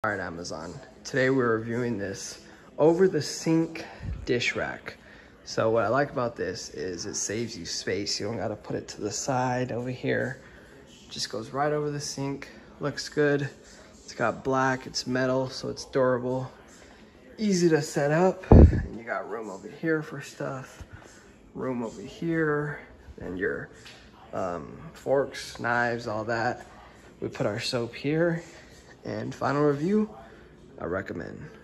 All right, Amazon. Today we're reviewing this over the sink dish rack. So what I like about this is it saves you space. You don't gotta put it to the side over here. It just goes right over the sink. Looks good. It's got black, it's metal, so it's durable. Easy to set up. And you got room over here for stuff. Room over here. And your forks, knives, all that. We put our soap here. And final review, I recommend.